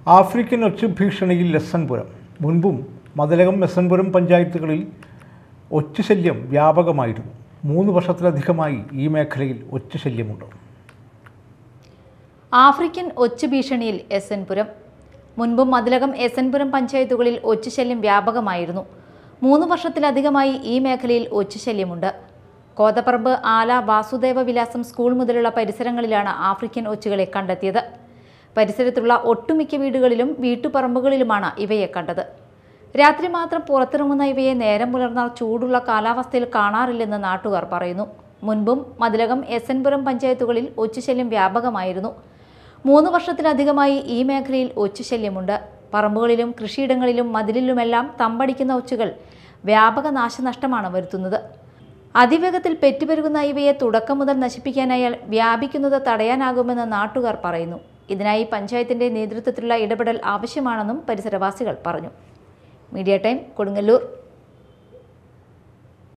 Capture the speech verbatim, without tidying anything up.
African ഒച്ച് ഭീഷണിയിൽ SNPuram. മുൻപും മതിലകം എസ്എൻപുരം പഞ്ചായത്തുകളിൽ ഒച്ചുശല്യം വ്യാപകമായിരുന്നു. മൂന്ന് വർഷത്തിലധികമായി ഈ മേഖലയിൽ ഒച്ചുശല്യമുണ്ട്. ആഫ്രിക്കൻ ഒച്ച് ഭീഷണിയിൽ എസ്എൻപുരം. മുൻപും മതിലകം എസ്എൻപുരം പഞ്ചായത്തുകളിൽ ഒച്ചുശല്യം വ്യാപകമായിരുന്നു. മൂന്ന് വർഷത്തിലധികമായി ഈ മേഖലയിൽ ഒച്ചുശല്യമുണ്ട്. കോതപ്പറമ്പ്, ആല, വാസുദേവ വിലാസം സ്കൂൾ മുതലുള്ള പരിസരങ്ങളിലാണ് ആഫ്രിക്കൻ ഒച്ചുകളെ കണ്ടെത്തിയത്. പരിസരത്തുള്ള ഒട്ടുമിക്ക വീടുകളിലും വീട്ടുപറമ്പുകളിലുമാണ് ഇവയെ കണ്ടത്. രാത്രി മാത്രം പുറത്തിറങ്ങുന്ന ഇവയെ നേരം പുലർന്നാൽ ചൂടുള്ള കാലാവസ്ഥയിൽ കാണാറില്ലെന്ന് നാട്ടുകാർ പറയുന്നു. മുൻപും മതിലകം എസ്എൻപുരം പഞ്ചായത്തുകളിൽ ഒച്ചുശല്യം വ്യാപകമായിരുന്നു. മൂന്ന് വർഷത്തിലധികമായി ഈ മേഖലയിൽ ഒച്ചുശല്യമുണ്ട്. പറമ്പുകളിലും കൃഷിയിടങ്ങളിലും മതിലിലുമെല്ലാം തമ്പടിക്കുന്ന ഒച്ചുകൾ വ്യാപക നാശനഷ്ടമാണ് വരുത്തുന്നത്. അതിവേഗത്തിൽ പെറ്റുപെരുകുന്ന ഇവയെ തുടക്കം മുതൽ നശിപ്പിക്കാനായാൽ വ്യാപിക്കുന്നത് തടയാനാകുമെന്ന് നാട്ടുകാർ പറയുന്നു. ഇതിനായി പഞ്ചായത്തിന്റെ നേതൃത്വത്തിലുള്ള ഇടപെടൽ ആവശ്യമാണെന്നും പരിസരവാസികൾ പറഞ്ഞു. Media time, Kodungallur.